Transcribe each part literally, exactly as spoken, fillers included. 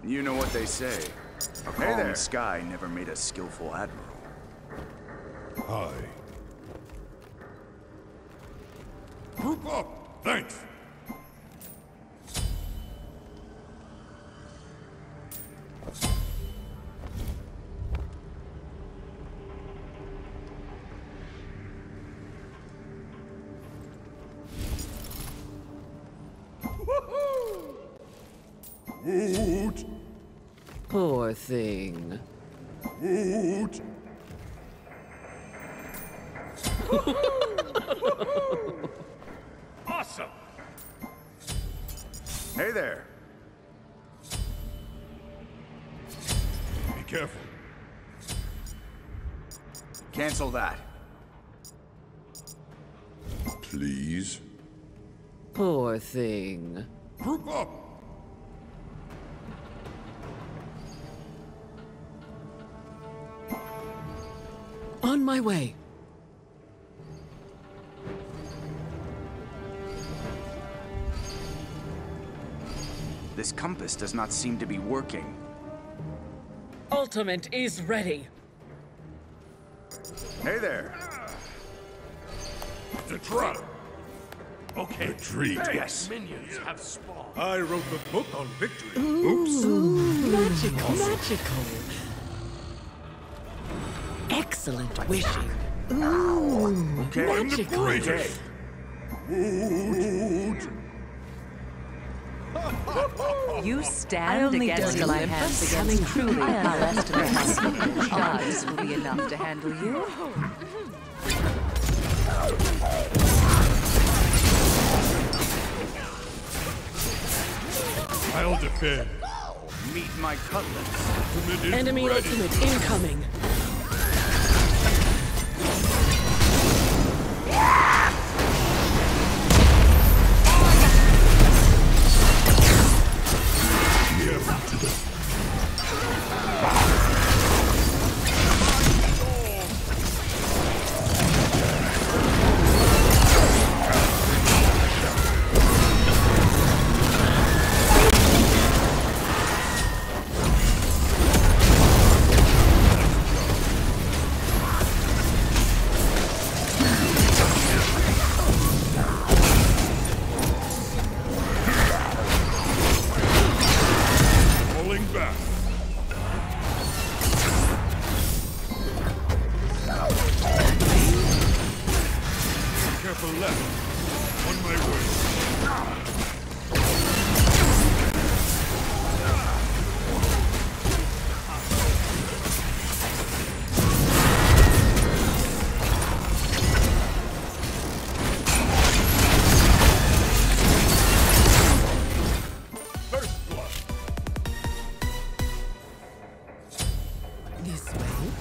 You know what they say. A calm sky never made a skillful admiral. Hi. Group up! Thanks! Woot! Poor thing. Woot! Awesome! Hey there. Be careful. Cancel that. Please. Poor thing. Group up! On my way. This compass does not seem to be working. Ultimate is ready. Hey there. The trap! Okay. Retreat. Yes. Minions have spawned. I wrote the book on victory. Ooh, magical, magical. Excellent wishing. Ooh, Okay. I'm the magical. greatest! Woot! You stand against don't like Olympus? coming Truly, our estimate of gods will be enough to handle you. I'll defend. Meet my cutlets. Ultimate is Enemy ready. ultimate incoming. Falling back. Careful left. On my way. First blood. This way.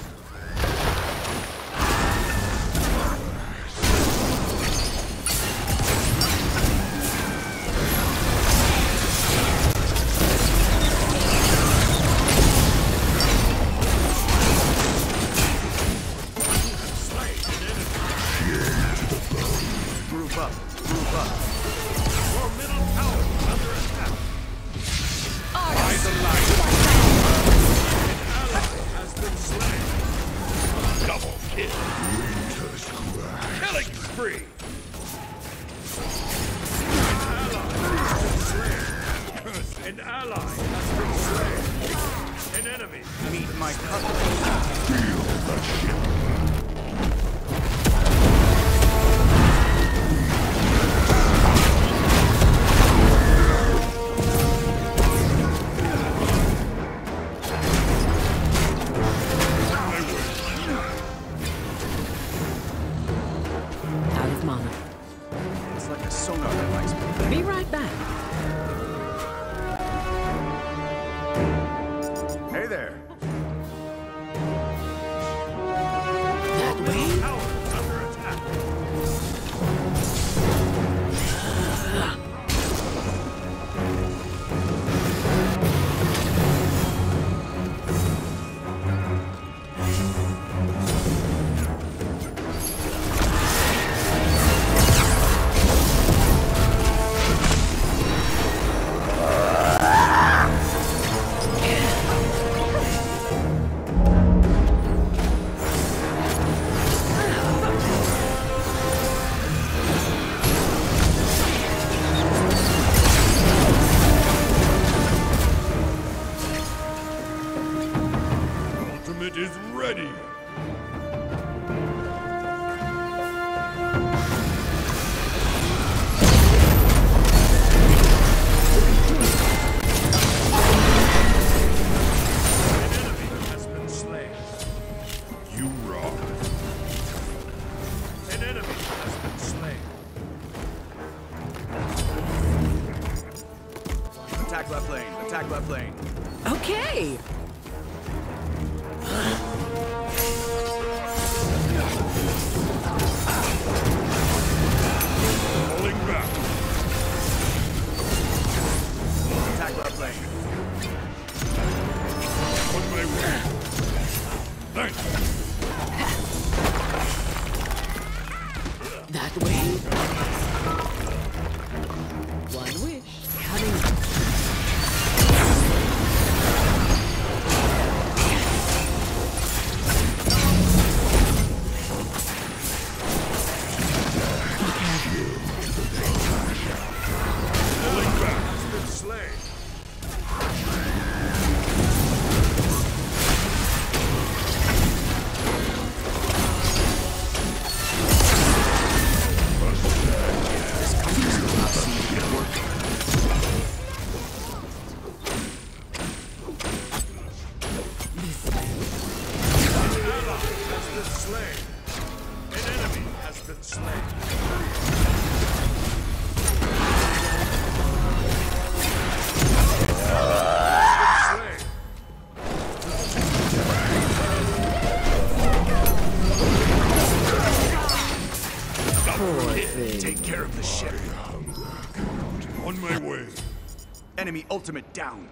Group up. Group up. Your middle tower is under attack. By the light. An ally has been slain. Double kill. Killing spree. An ally has been slain. An enemy. Meet my cutlets. Out of mana. It's like a sonar device. Be right back. Hey there. Attack left lane. Okay. Falling back. Attack left lane. On my way. Thanks. That way. One wish. Coming up. Falling back. Has been slain. Has been slain. An enemy has been slain. Slain. Take care of the ship. On my way. Enemy ultimate down.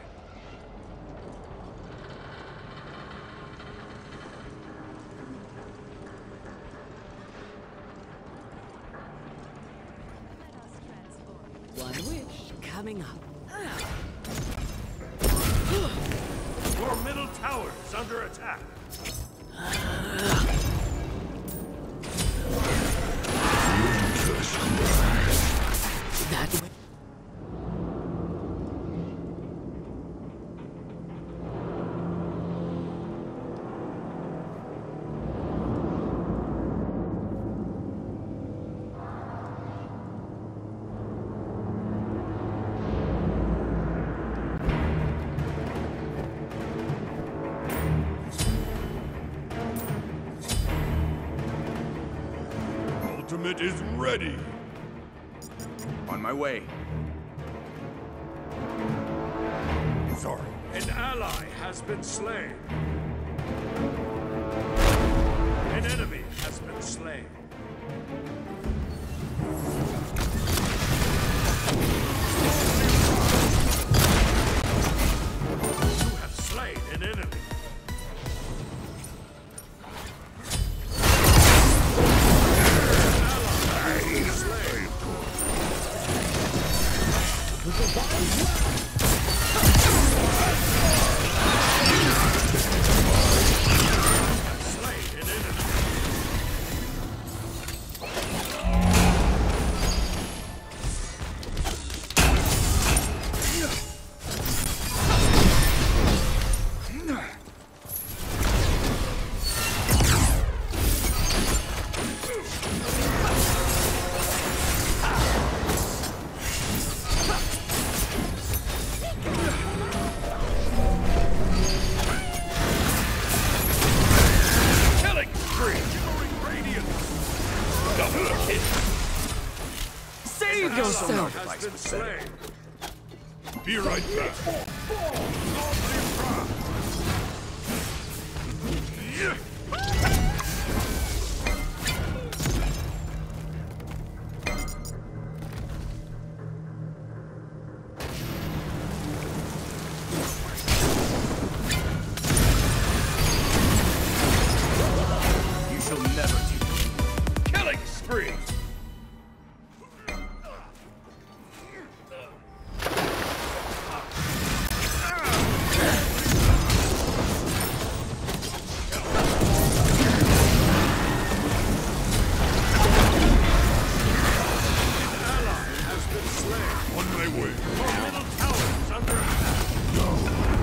One wish. Coming up. Your middle tower is under attack. That way. Ultimate is ready. On my way. Sorry. An ally has been slain. An enemy has been slain. You have slain an enemy. Slain an enemy. Killing spree. Double hit. Save yourself. Has been slain. Be right back. You shall never teach. Killing spree. On my way. Middle tower is under attack.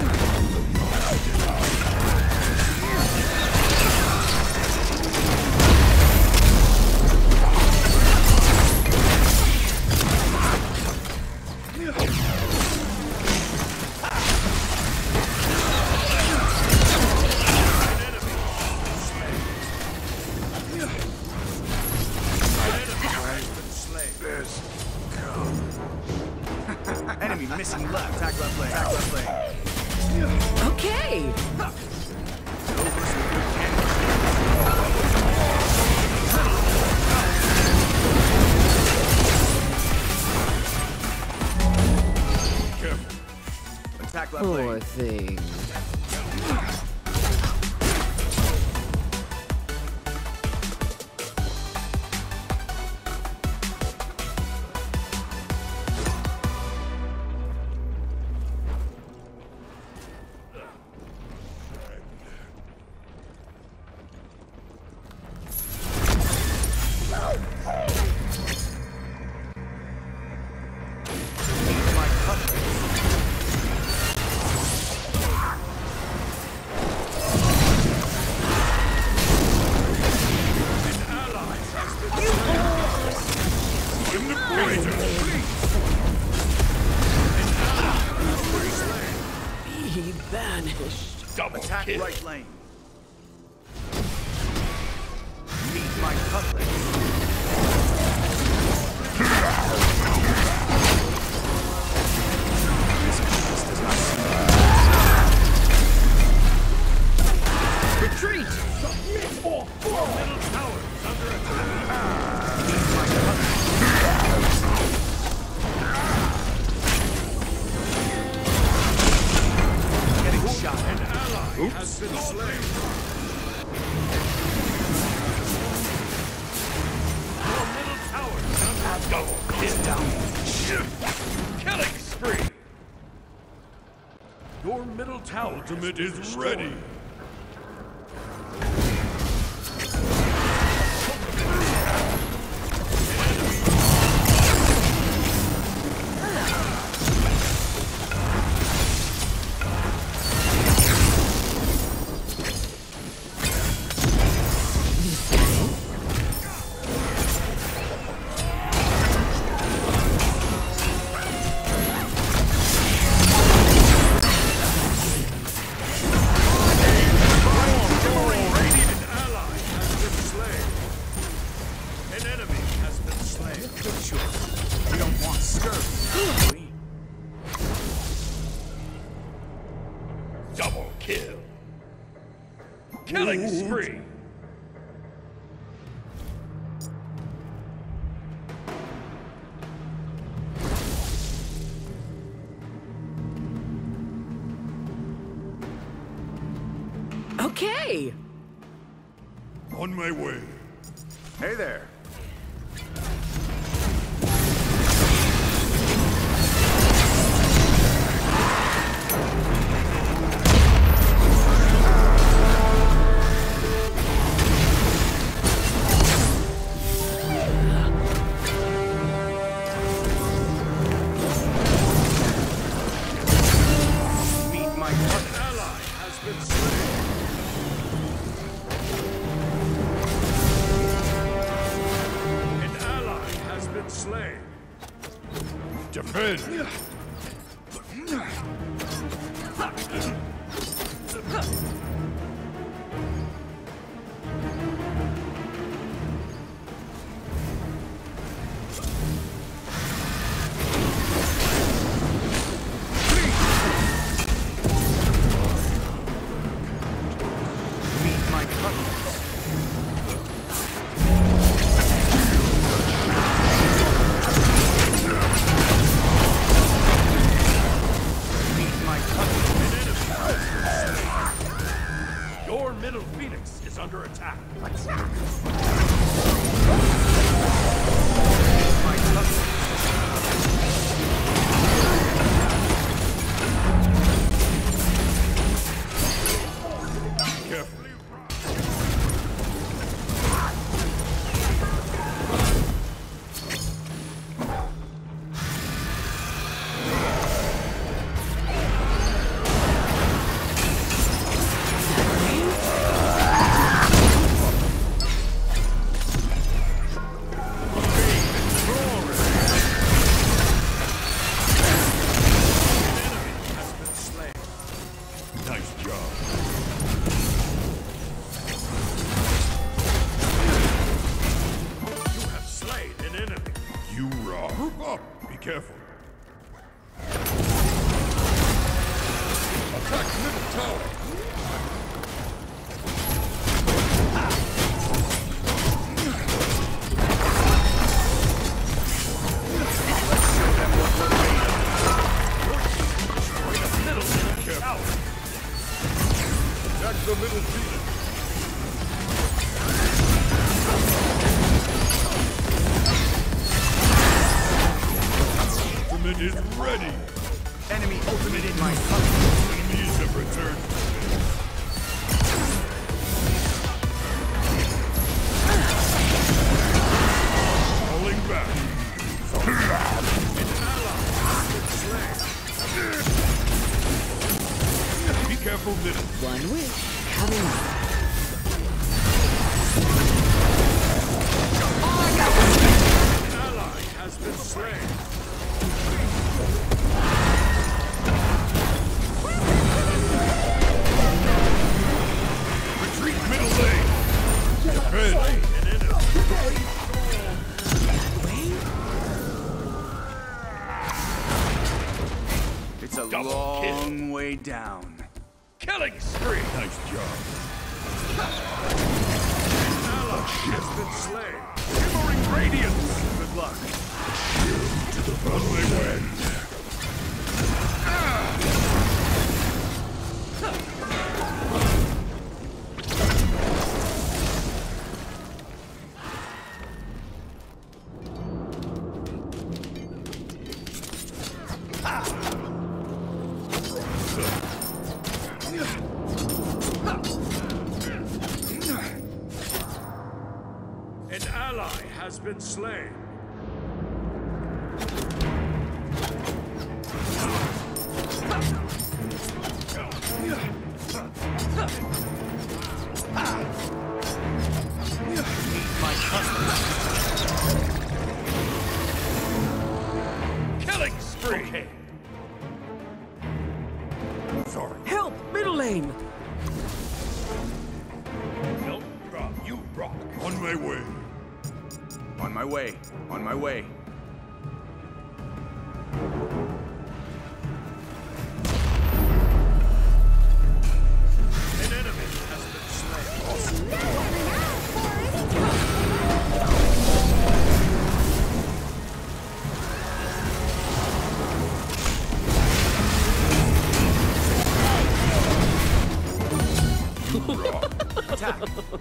An enemy has been slain. Enemy Enemy missing left. Attack left lane. Attack left lane. Okay. Novus with good cannon. Careful. Attack left Poor lane. thing. My cutlass. In the crater. Be banished. Double Attack kill. right lane. Meet my cutlass. This cutlass does not seem Retreat. Your middle tower is under attack. meet my cutlass. Getting shot. An ally has been slain. Your middle tower is under attack. Double kill. Down. Killing spree. Your middle tower Ultimate is ready. We don't want scurvy, do we? Double kill. Killing spree. Okay. On my way. Hey there. Meet my cutlass. ally has been slain. An ally has been slain. Defend. Meet my cutlass. Meet my cutlass. middle Venus. Ultimate is ready. Enemy ultimate in my sight. Enemies have returned. Falling back. An ally has been slain. Be careful, middle. One wish coming up. An ally has been slain. Retreat middle lane. Defend. An enemy. It's a Double long kill. way down. Killing spree. Nice job. An ally has been slain. Shimmering radiance. Good luck. Only win. An ally has been slain. Killing spree. Sorry. Help! Middle lane! Don't drop. You rock. On my way. On my way. On my way. An enemy has been slain. Attack.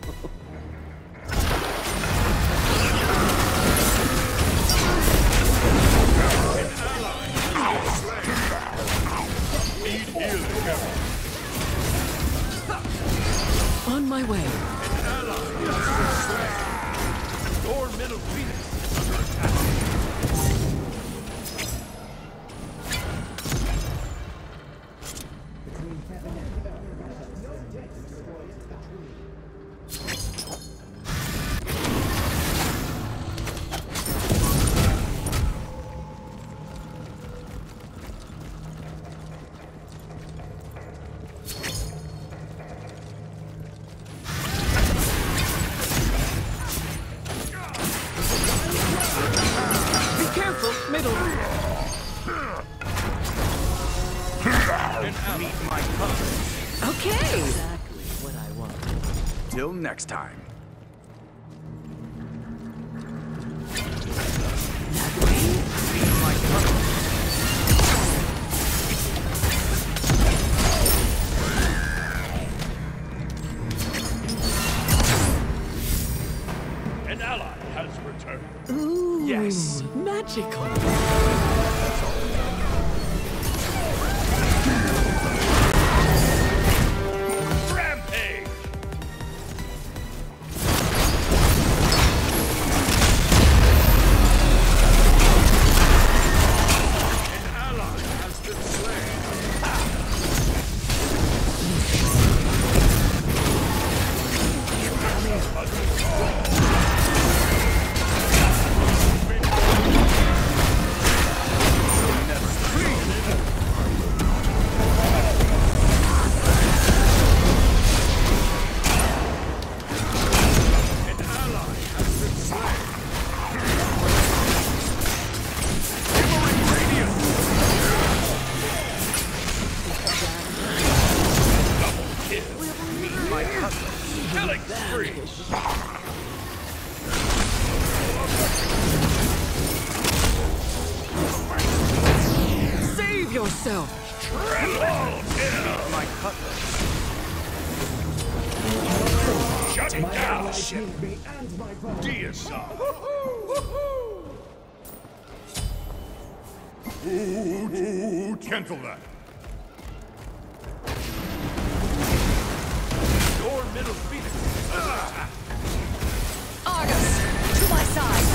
Need healing. On my way. An ally has been slain. Your middle Venus is under attack. Be careful! Middle! Meet my customers. Okay! Exactly what I want. Till next time. Meet my customers. An ally has returned. Ooh, Yes. magical. Rampage. An ally has been slain. An ally has been slain. Shimmering radiance. Double kill. Meet my customers. Killing spree. Save yourself! Triple kill. My cutlass. Shut Take down! down the ship. Deicide! Ooh, cancel that! Your middle phoenix is under attack. Argus, to my side.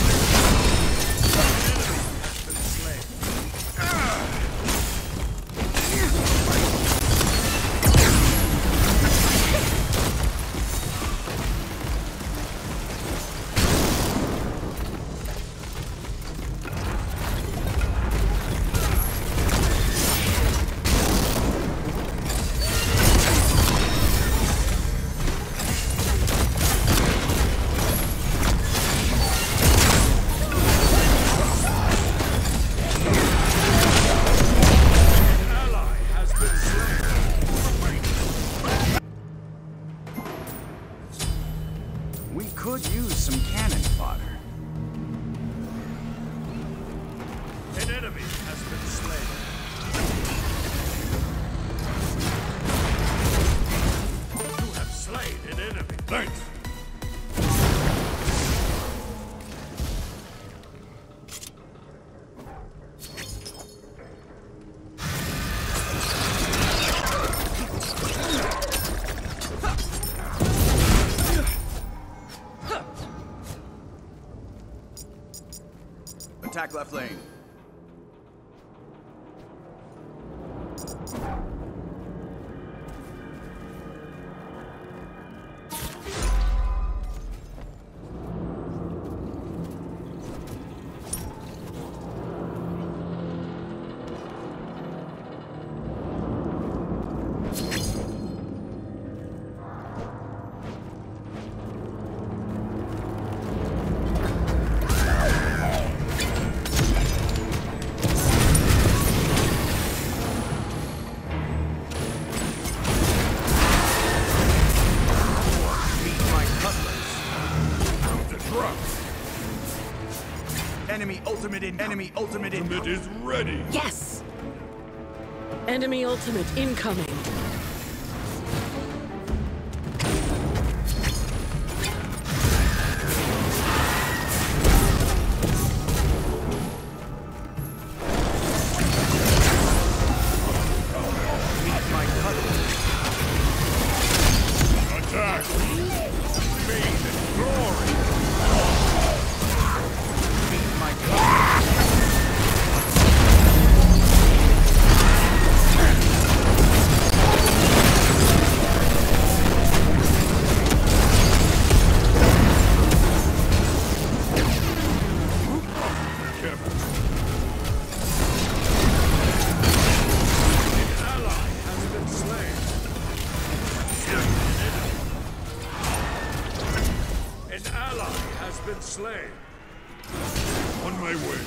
We could use some cannon fodder. An enemy has been slain. You have slain an enemy. Thanks! Attack left lane. Enemy ultimate in. Enemy ultimate in. Ultimate is ready! Yes. Enemy ultimate incoming. Attack! Fame and glory! Been slain. On my way.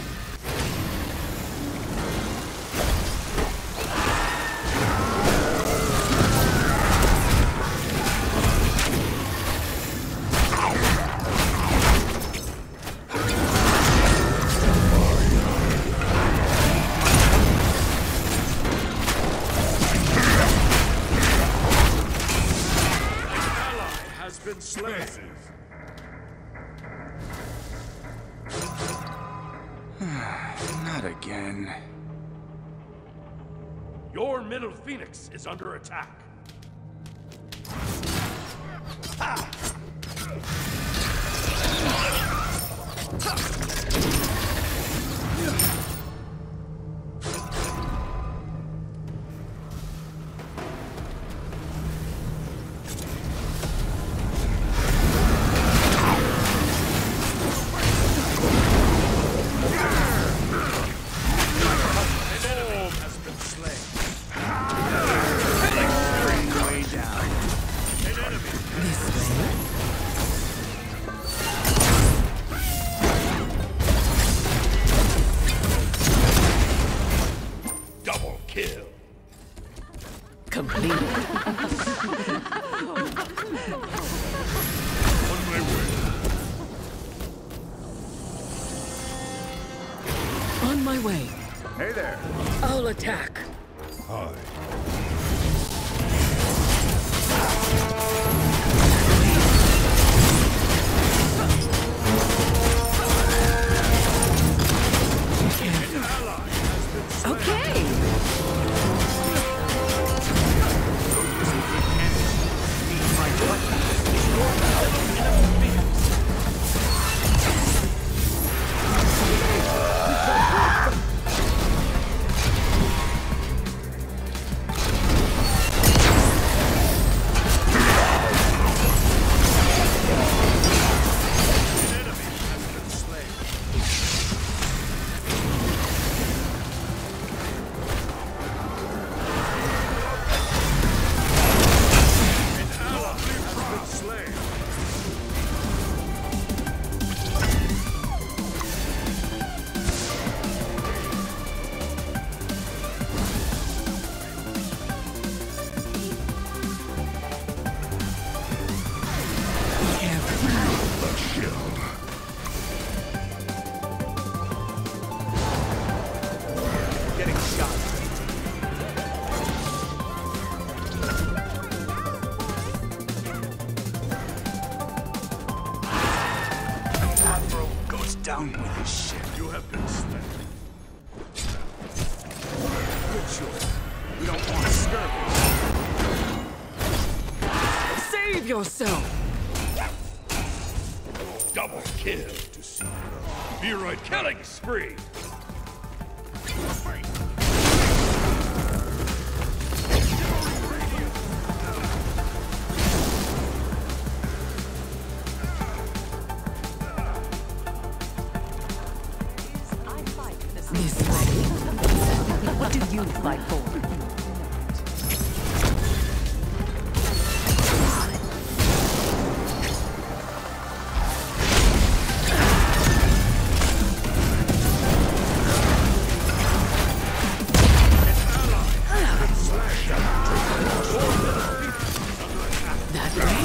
Been slain. Not again. Your middle phoenix is under attack. Ha! Kill. Complete. On my way. On my way. Hey there. I'll attack. Hi. Sure. We don't want skirmish. Save yourself! Double kill. Be right. Killing spree. I fight this This way. What do you fight for? That way?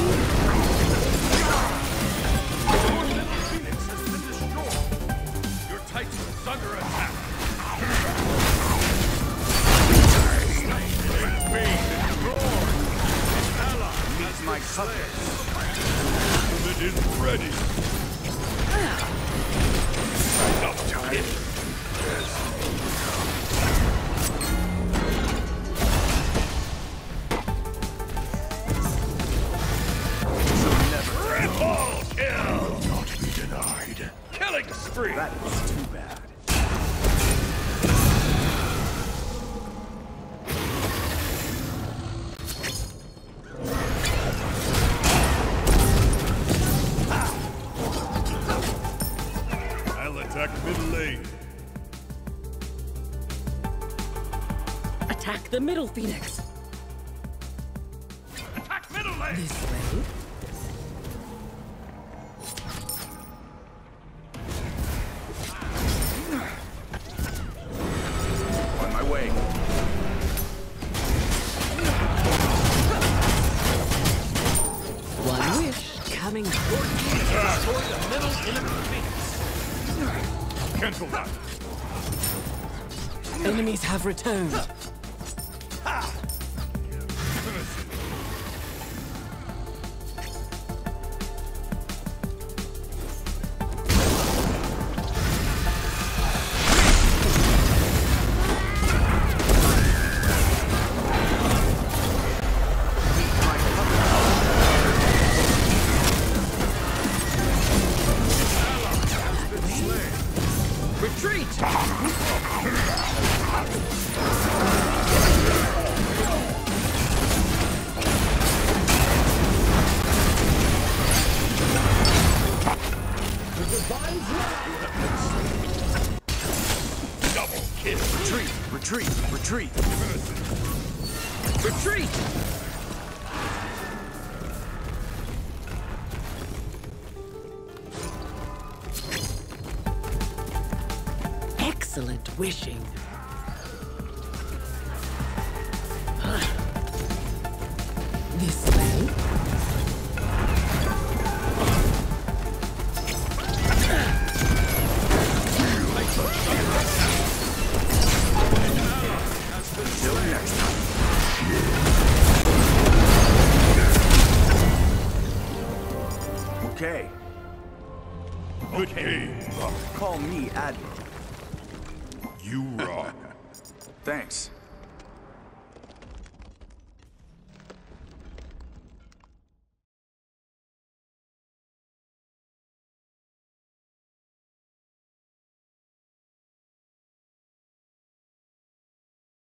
Phoenix has been destroyed. Your Titan is under attack. Meet my cutlass. It is ready. Double kill. Triple kill. Not be denied. Killing spree. That was too bad. I'll attack middle lane. Attack the middle Phoenix. Attack middle lane. This way. On my way. One wish coming. Destroy the middle enemy Phoenix. Cancel that. Enemies have returned. Retreat! Double kill. Retreat, retreat, retreat. Retreat! Excellent wishing. This way. Till next time. Okay, Good game. call me Admiral. You rock. Thanks.